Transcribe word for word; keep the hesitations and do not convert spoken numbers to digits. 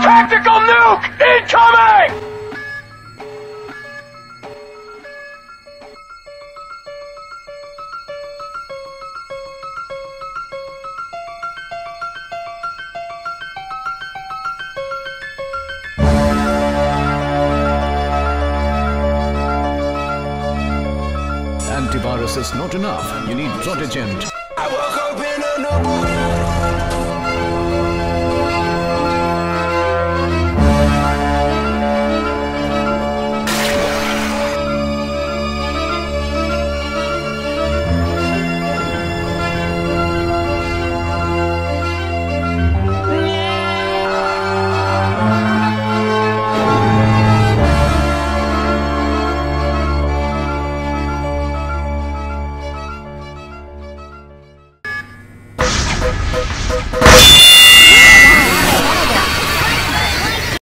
Tactical nuke incoming! Antivirus is not enough. You need Protegen. I woke up in a notebook.